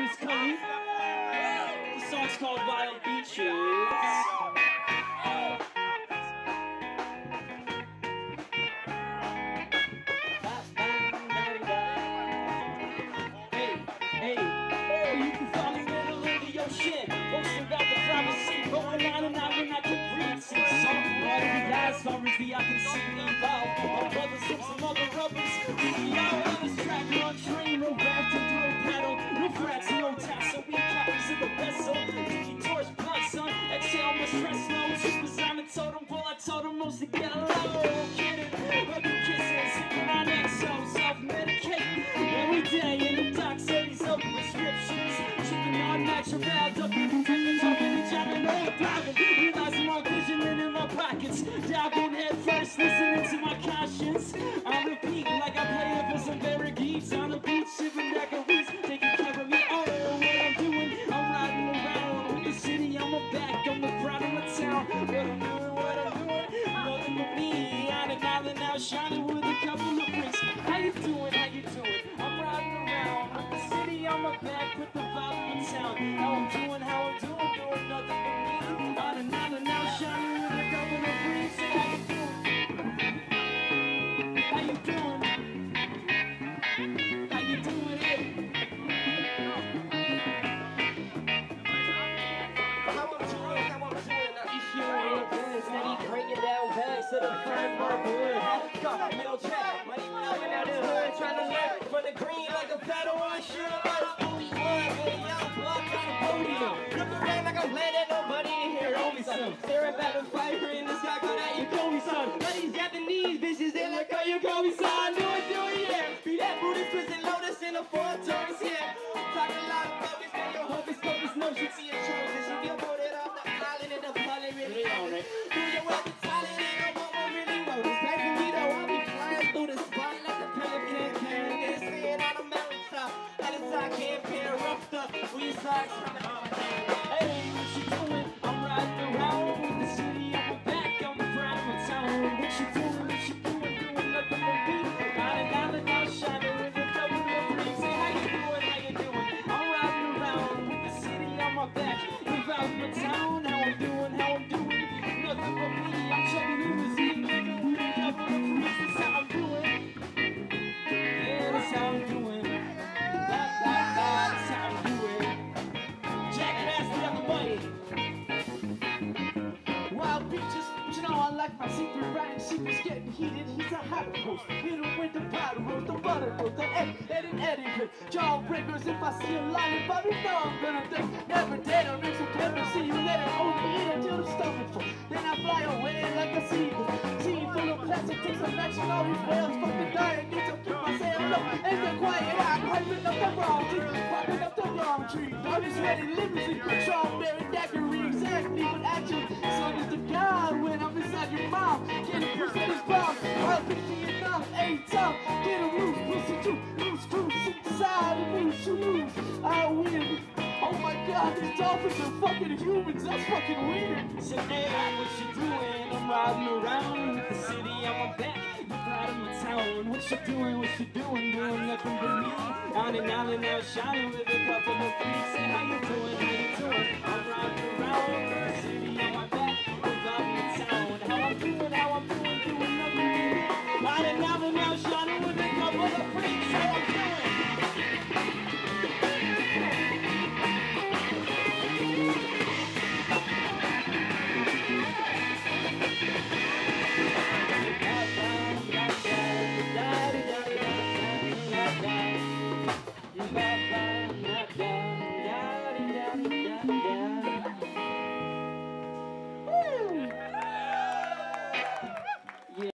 is Cully. The song's called Wild Beaches. As far as the eye can see me evolve, my brothers from some other rubbers. We out on this track, run train, no raft and throw paddle, no frats, no tassel. We copies of the vessel. Tiki torch, blood, son. Exhale, my stress low. Troopers on the totem pole. I told them most to get low. Kidding, rubbing kisses, hitting my neck, so self-medicate every day in the doc. Say these open prescriptions, tripping on natural, ducking, protecting, jumping, and jamming, all driving. Realizing my vision in my pockets. Diving head first, listening to my conscience. I repeat like I play it for some barricades. On the beach, sipping daiquiris, taking care of me. Oh, what I'm doing, I'm riding around with the city on my back. I'm the pride of my town. What I'm doing, nothing but me. On an island now, shining with a couple of bricks. How you doing, how you doing? I'm riding around with the city on my back, with the vibe of my town. How I'm doing, doing nothing but me. On an island now, shining with a couple of bricks. To the fine markwood, got middle track, money blowing out the hood, trying to learn from the green like a paddle on shit. I'm only one, good young blood on the podium. Look around like I'm glad that nobody in here owe me some. Staring back the fire in the sky, call that you call me son. But these Japanese bitches, they like how you call me son. Do it, yeah. Be that Buddhist prison lotus in a four turns, yeah. Talk a lot of focus, man, your hocus pocus, no shit to your choices. You get voted off the island and the poly really on it. Do your work, it's solid. Hey, what you doing? I'm riding around with the city on my back. I'm proud of my town. What you doing? Doing nothing but me. Got an island now shining with a couple of breeze. Say, how you doing? I'm riding around with the city on my back. I'm proud of my town. How I'm doing? Nothing but me. I'm checking limousine, nigga, with a couple of breeze. That's how I'm doing. Yeah, that's how I'm doing. That's how I'm doing. Wild beaches, but you know I like my secret riding. Secret's getting heated, he's a hot roast. Hit him with the powder roast, the butter roast, the etiquette. Jawbreakers, if I see a lollipop, you know I'm gonna think. Never dead on next September, see you later, overeat until the stomach full. Then I fly away like a seagull. Sea full of plastic, take some action, all these whales fucking dying. Need to keep myself low, ain't that quiet, I'm hyping up the wrong tree, popping up the wrong tree. I'm just ready, limousine, strawberry daiquiri, exactly what action. Son is the God when I'm inside your mouth. Get a push at his mouth. I'll be enough, ain't tough. Get a loose, pussy too. Loose screws, inside and loose, you lose. I win. Oh my God, these dolphins are fucking humans. That's fucking weird. So hey, what you doing? I'm riding around with the city on my back. You're proud of my town. What you doing? Doing nothing but me. On an island now shining with a couple of freaks. Say how you doing? I'm riding around with the city.